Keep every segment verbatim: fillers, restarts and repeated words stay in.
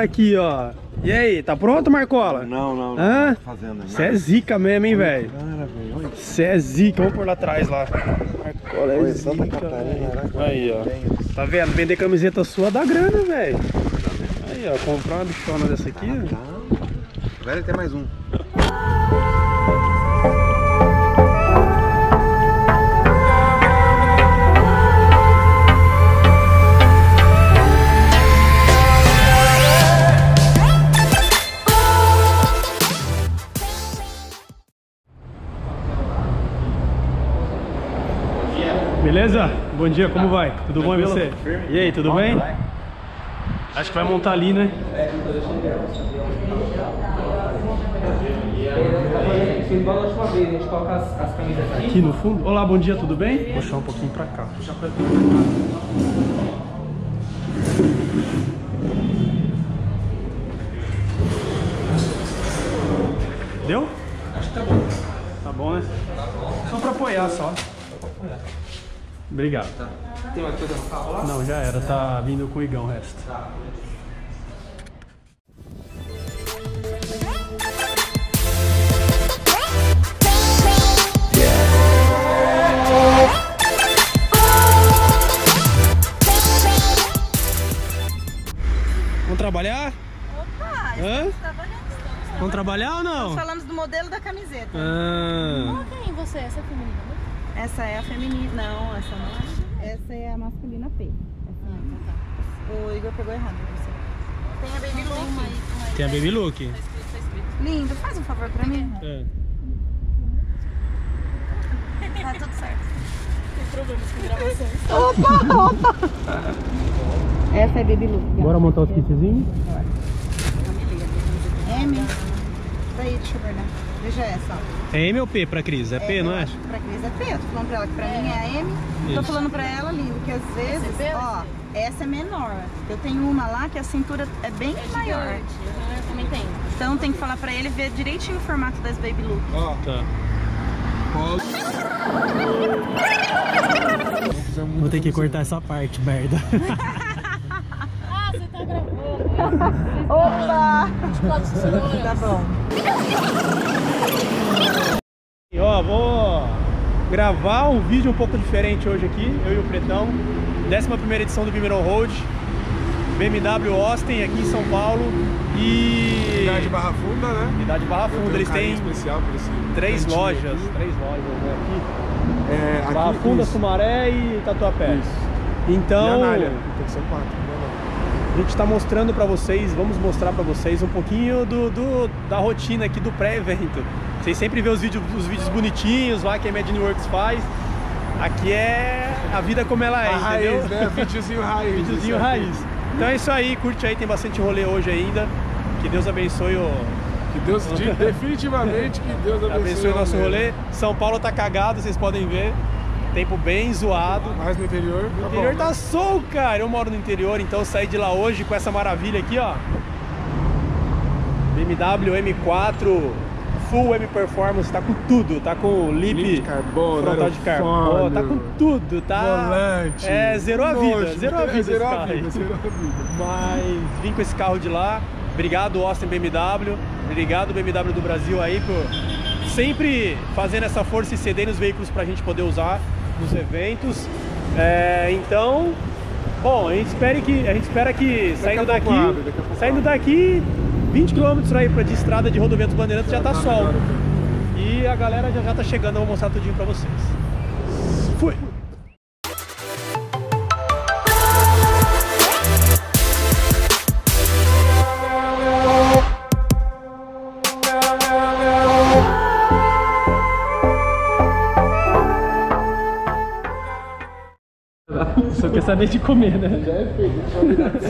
cara aqui, ó. E aí, tá pronto, Marcola? Não, não, não. Hã? Fazendo ainda. Você é zica mesmo, hein, velho? Cara, velho. Você é zica. Vamos por lá atrás lá. Marcola é Oi, zica, Santa Catarina, velho. né? Aí, ó. Tá vendo? Vender camiseta sua dá grana, velho. Aí, ó. Comprar uma bichona dessa aqui, ó. Velho, tem mais um. Beleza? Bom dia, como vai? Tudo bom e você? E aí, tudo bem? Acho que vai montar ali, né? Aqui no fundo? Olá, bom dia, tudo bem? Vou puxar um pouquinho pra cá. Deu? Acho que tá bom. Tá bom, né? Só pra apoiar, só. Obrigado. Tá. Tem mais coisa no carro lá? Não, já era. Tá vindo com o Igão o resto. Tá. Vamos trabalhar? Opa! Hã? Estamos trabalhando, estamos Vamos trabalhar ou não? Estamos falando do modelo da camiseta. Ah. Coloca aí você, essa é feminina, né? Essa é a feminina. Não, essa não é. Essa é a masculina P. Essa Ah, tá, tá. O Igor pegou errado pra você. Tem a Baby Tem uma aí, Look. uma aí. Tem a Baby Look? Tá escrito, tá escrito. Lindo, faz um favor pra mim. É. Tá tudo certo. Tem problemas com gravações. Opa, opa! Essa é Baby Look. Bora montar os kitzinhos? M. Daí, deixa eu ver, né? Veja essa, ó. É M ou P pra Cris? É P, não é? Pra Cris é P, eu tô falando pra ela que pra mim é a M. Isso. Tô falando pra ela, lindo, que às vezes, Essa é P ou ó, essa é menor. Eu tenho uma lá que a cintura é bem maior. Gigante. Aham, eu também tenho. Então tem que falar pra ele ver direitinho o formato das Baby Look. Ó, Tá. Vou Vou ter que cortar essa parte, merda. Ah, você tá gravando. Opa! vinte e quatro horas. Tá bom. E, ó, vou gravar um vídeo um pouco diferente hoje aqui, eu e o Pretão. décima primeira edição do Be Middle Road, B M W Austin aqui em São Paulo. E... Cidade Barra Funda, né? Cidade Barra Funda, eles têm especial por esse três cantinho lojas, aqui. três lojas, né, aqui. É, aqui, Barra Funda, isso. Sumaré e Tatuapé. Isso. Então, E Anália. Então são quatro. a gente está mostrando para vocês, vamos mostrar para vocês um pouquinho do, do- da rotina aqui do pré-evento. Vocês sempre vê os vídeos, os vídeos bonitinhos lá que a Imagine Works faz. Aqui é a vida como ela é, A entendeu? raiz, né? Videozinho raiz. Videozinho isso aqui. raiz. Então é isso aí, curte aí, tem bastante rolê hoje ainda. Que Deus abençoe o, Que Deus, de- definitivamente que Deus abençoe, abençoe o nosso rolê. rolê. São Paulo tá cagado, vocês podem ver. Tempo bem zoado. Mas no interior, O tá interior bom. tá sol, cara. Eu moro no interior, então eu saí de lá hoje com essa maravilha aqui, ó. B M W M quatro Full M Performance, tá com tudo. Tá com lip, Lip de carbono, frontal de carbono, aerofólio, tá com tudo, tá? volante. É, zerou a vida, nojo, zerou a vida é, zerou esse a carro aí. vida, zerou a vida. Mas vim com esse carro de lá. Obrigado, Austin B M W. Obrigado, B M W do Brasil aí, por sempre fazendo essa força e ceder nos veículos pra gente poder usar nos eventos. É, então, bom, a gente espera que, a gente espera que saindo a pouco daqui, abre, daqui a pouco saindo abre. daqui vinte quilômetros aí pra, de estrada de Rodovia dos Bandeirantes já tá tá sol. agora. E a galera já, já tá chegando, eu vou mostrar tudinho pra vocês. Fui! Só quer saber de comer, né? Já é feito,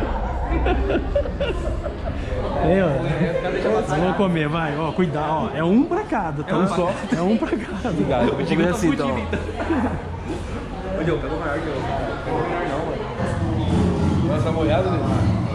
É, ó. Vamos comer, vai, ó, cuidado, ó. É um pra cada, tá? É um só. É um pra cada. Obrigado. Eu digo assim, então. Ô, Diogo, pega o maior, Diogo. Pega o maior não, mano. Nossa, tá molhado, né?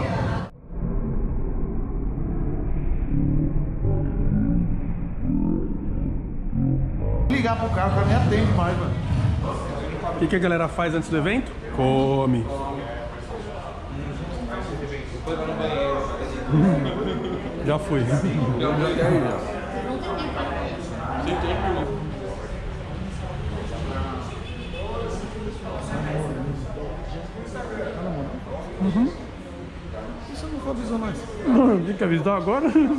Ligar pro carro, o cara nem atende mais, mano. O que, que a galera faz antes do evento? Come. Depois vai no banheiro. Já fui. Já, já quero já. Uhum. Por que você não for avisar nós? Tem que avisar agora? Tem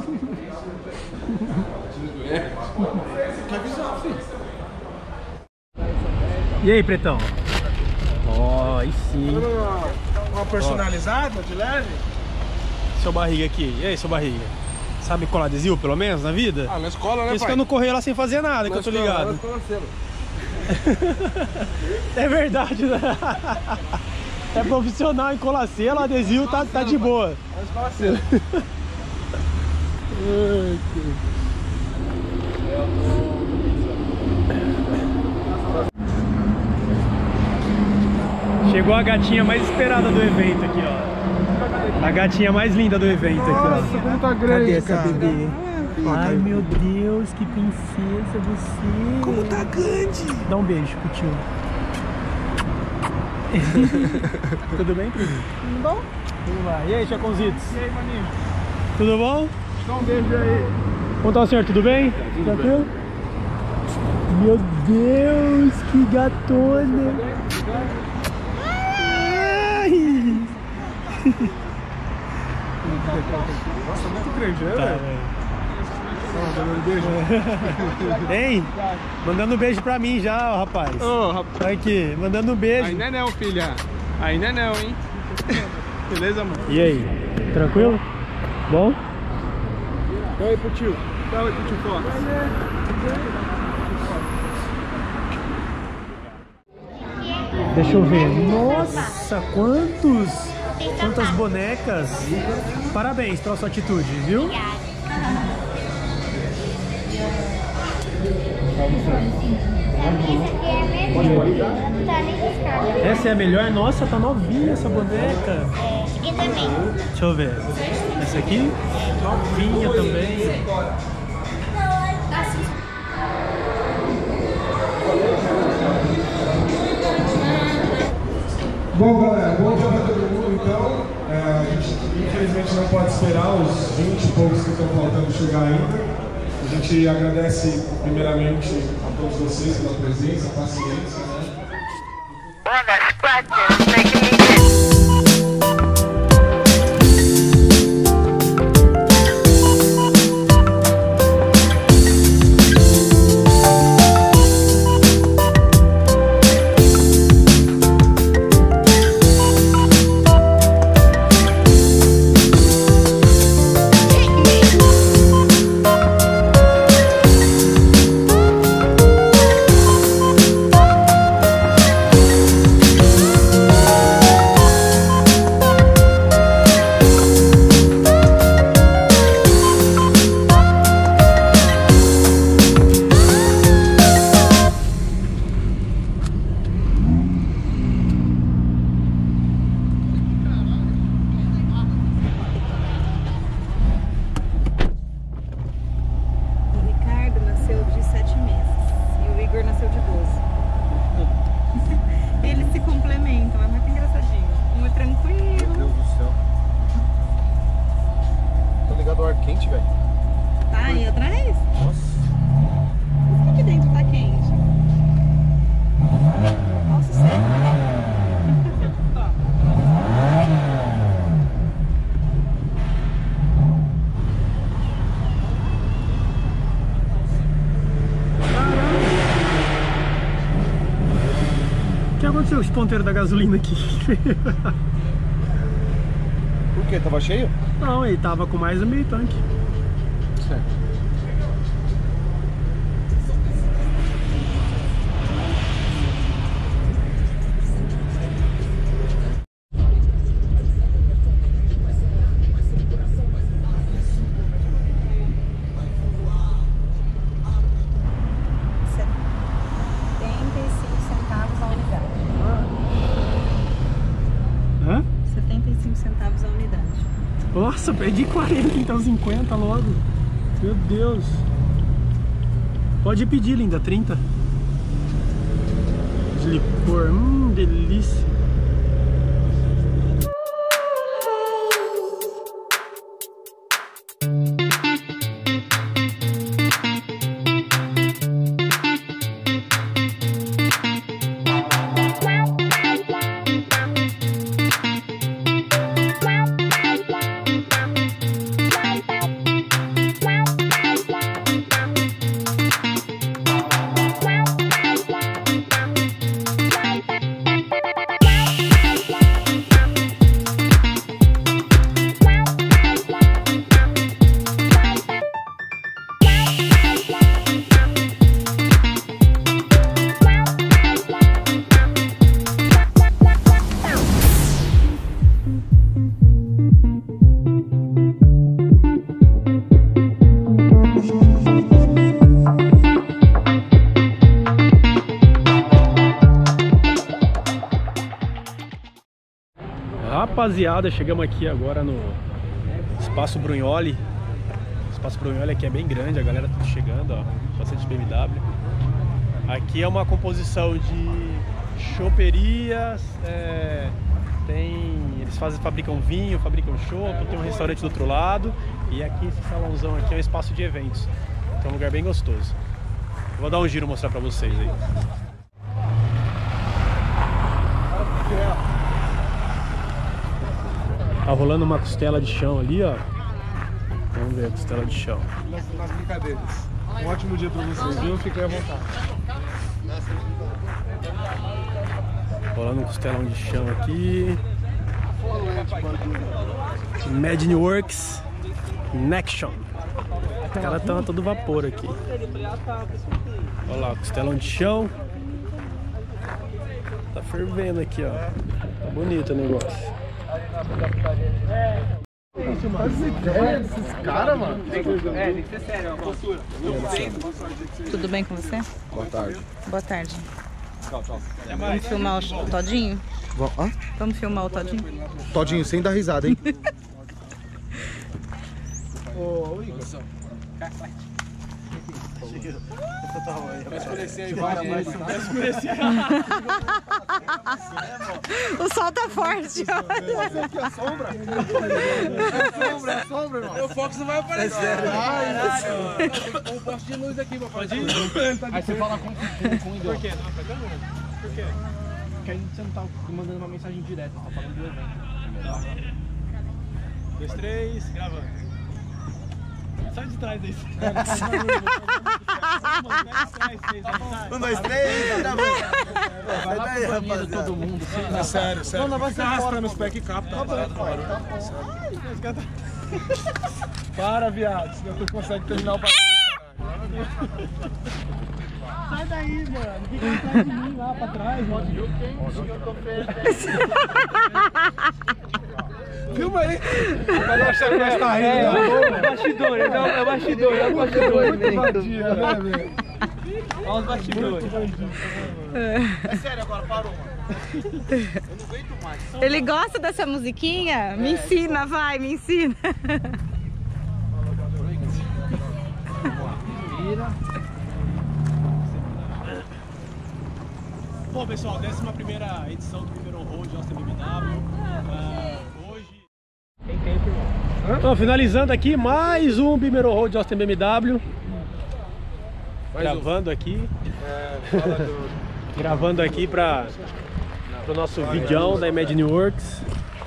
que avisar, filho. E aí, pretão? Ó, oh, aí sim. Uma personalizada de leve? Seu barriga aqui. E aí, seu barriga? Sabe colar adesivo, pelo menos, na vida? Ah, na escola, né, Isso pai? que eu não corri lá sem fazer nada, que eu tô ligado. É verdade, né? É profissional em colar selo, adesivo tá, tá de boa. Na escola cedo. Chegou a gatinha mais esperada do evento aqui, ó. A gatinha mais linda do evento aqui, ó. Nossa, como tá grande, Cadê essa cara? bebê? Ó, Ai, tá- meu Deus, que princesa você. Como tá grande? Dá um beijo pro tio. Tudo bem, Cris? Tudo bom? Vamos lá. E aí, Chacãozitos? E aí, maninho? Tudo bom? Dá um beijo aí. Como tá o senhor? Tudo bem? Tranquilo? Meu Deus, que gatona! Ai! Nossa, muito grande, né, Tá, velho? velho. Ó, dando um beijo. Hein? Mandando um beijo pra mim já, ó, rapaz. Ô, rapaz. Aqui, mandando um beijo. Ainda não, filha. Ainda não, hein? Beleza, mano? E aí? Tranquilo? Bom? Dá aí pro tio. Dá aí pro tio Fox. Deixa eu ver. Nossa, quantos... Quantas bonecas. Parabéns pela sua atitude, viu? Essa é a melhor? Nossa, tá novinha essa boneca. E também. Deixa eu ver. Essa aqui? Novinha também. Bom, galera, bom dia pra todo mundo, então. É, a gente infelizmente não pode esperar os vinte e poucos que estão faltando chegar ainda. A gente agradece primeiramente a todos vocês pela presença, paciência, né? Quente, velho. Tá aí atrás? Nossa. Por que aqui dentro tá quente? Nossa, sério. O que aconteceu com esse ponteiro da gasolina aqui? Por quê? Tava cheio? Não, ele tava com mais do meio tanque. Certo. setenta e cinco centavos a unidade. Hã? setenta e cinco centavos a unidade. Nossa, perdi quarenta, então cinquenta logo. Meu Deus. Pode pedir, linda, trinta. De licor, hum, delícia. rapaziada, chegamos aqui agora no Espaço Brunholi. O Espaço Brunholi aqui é bem grande, a galera tá chegando, ó, bastante B M W. Aqui é uma composição de choperias, é, tem, eles fazem, fabricam vinho, fabricam chopp, tem um restaurante do outro lado. E aqui esse salãozão aqui é um espaço de eventos, então é um lugar bem gostoso. Vou dar um giro e mostrar pra vocês aí. Tá rolando uma costela de chão ali, ó. Vamos ver a costela de chão. Nas, nas brincadeiras. Um ótimo dia pra vocês, viu? Fiquem à vontade. Rolando um costelão de chão aqui. Imagine Works Nexion. Os caras estão a todo vapor aqui. Olha lá, costelão de chão. Tá fervendo aqui, ó. Tá bonito o negócio. Esses caras, mano. É, tem que ser sério, postura. Tudo bem com você? Boa tarde. Boa tarde. Tchau, tchau. Vamos filmar o Todinho? Hã? Vamos filmar o Todinho? Todinho, sem dar risada, hein? Ô, Igor. Vai escurecer aí, vai, vai escurecer. O sol tá forte. É sombra? É sombra, é sombra, irmão. O Fox não vai aparecer. É sério. Tem um poste de luz aqui, papai. Pode ir? Aí você fala com, com, com o Igor. Por quê? Não, tá câmera? Por quê? Porque a gente você não tá mandando uma mensagem direta, tá falando do evento. Dois, três, gravando. Sai de trás aí. Um, dois, três, Vai lá pro banheiro todo mundo. É sério, sério. Não, não vai ser arrastando os pés que capta. Tá bom, para, viado, senão tu consegue terminar o bagulho. Sai daí, mano. Fica atrás de mim lá pra trás, mano. Filma aí. Vai achar que nós tá rindo. É o bastidor, é o bastidor, é o bastidor. Olha os bastidores. É sério agora, parou, mano. Eu não aguento mais. Ele gosta dessa musiquinha? Me ensina, vai, me ensina. Bom, pessoal, décima primeira edição do primeiro road de Austin B M W. Uh, hoje. Tem tempo, irmão. Então, finalizando aqui mais um Bimero Road de Austin B M W. Mais gravando um. aqui. É, fala do... Gravando aqui para o nosso vídeo da Imagine Works.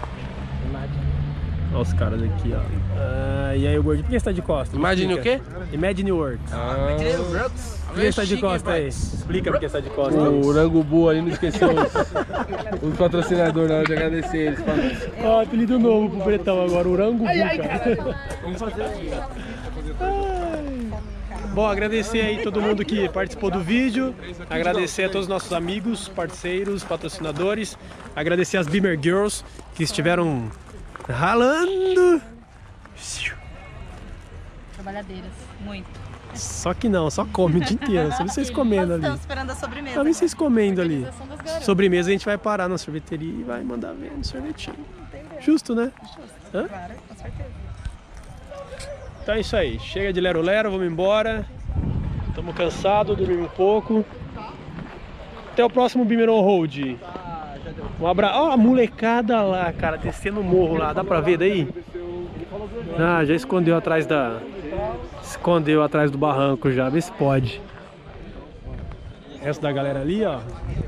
Olha os caras aqui, ó. Ah, e aí, o gordinho, por que você tá de costas? Imagine o quê? Imagine Works. Ah. Por que você tá de costas aí? Explica por que você tá de costas. O Urangubu ali não esqueceu os, os patrocinadores na hora de agradecer eles. Ó, apelido novo pro Bretão agora, Urangubu, cara. Vamos fazer aqui. Bom, agradecer aí todo mundo que participou do vídeo, agradecer a todos os nossos amigos, parceiros, patrocinadores, agradecer as Beamer Girls que estiveram ralando. Trabalhadeiras, muito. Só que não, só come o dia inteiro, só vi vocês comendo ali. Estamos esperando a sobremesa. Só vi vocês comendo ali. Sobremesa a gente vai parar na sorveteria e vai mandar ver no sorvetinho. Justo, né? Justo, Hã? claro, com certeza. Então é isso aí, chega de lero-lero, vamos embora. Estamos cansados, dormimos um pouco. Até o próximo Bimero Road. Um abraço. Ó, a molecada lá, cara, descendo o morro lá, dá pra ver daí? Ah, já escondeu atrás da... Escondeu atrás do barranco já, vê se pode. O resto da galera ali, ó.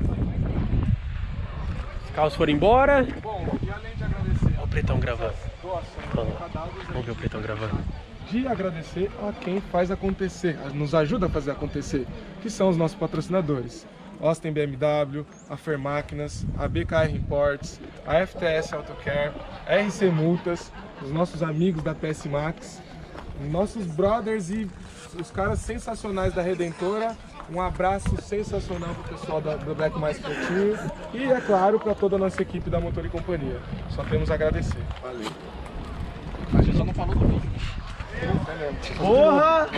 Os carros foram embora. Olha o Pretão gravando. Vamos ver o Pretão gravando. De agradecer a quem faz acontecer, nos ajuda a fazer acontecer, que são os nossos patrocinadores. Austin B M W, a Fer Máquinas, a B K R Imports, a F T S Autocare, a R C Multas, os nossos amigos da P S Max, nossos brothers e os caras sensacionais da Redentora. Um abraço sensacional para o pessoal da, do Black Mais Pretinho e, é claro, para toda a nossa equipe da Motor e Companhia. Só temos a agradecer. Valeu. A gente só não falou do vídeo. Porra!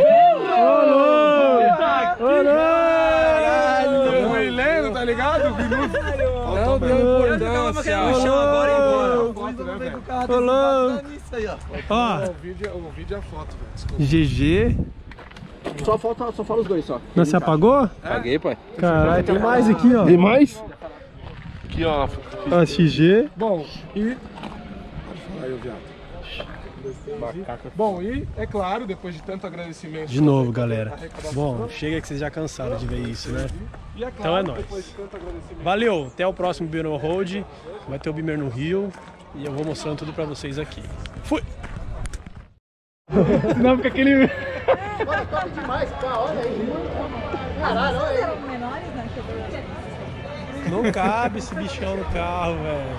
Ô, Caralho! Foi lendo, tá ligado? Não deu importância. Agora velho. Olá. Ó, O vídeo, o vídeo é a foto, velho. Desculpa. G G. Só falta, só fala os dois só. Não, você apagou? Paguei, pai. Caralho, tem mais aqui, ó. Tem mais? Aqui, ó. Ó, X G. Bom, e... Aí, o viado. Bom, e é claro, depois de tanto agradecimento... De novo, galera. Bom, chega que vocês já cansaram de ver isso, né? E é claro, Então é nóis. depois de tanto agradecimento... Valeu, até o próximo Beer no Road. Vai ter o Beamer no Rio. E eu vou mostrando tudo pra vocês aqui. Fui! Não, fica aquele... Mano, top demais, cara, olha aí. Caralho, olha aí. Eram menores, né? Não cabe esse bichão no carro, velho.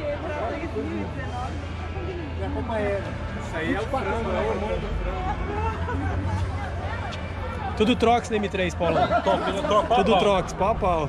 Minha companheira. Isso aí é o frango, é o hormônio do frango. Tudo Trox na M três, Paulão. Tudo Trox, pau a pau.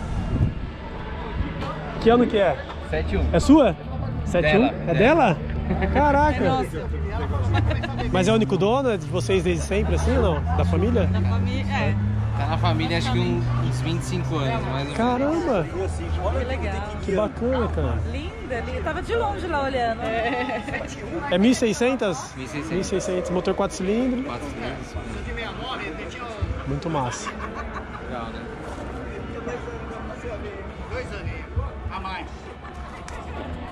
Que ano que é? sete um. É sua? sete um? Dela. É dela? Caraca. Nossa, Mas é o único dono de vocês desde sempre, assim ou não? Da família? da família, é. Tá na família acho que um- uns vinte e cinco anos, mais ou menos. Caramba, Que legal. que bacana, cara. Linda, linda. Tava de longe lá olhando. É. É mil e seiscentos? mil e seiscentos. mil e seiscentos, motor quatro cilindros. Quatro cilindros. Muito massa. Legal, né? Dois aninhos a mais.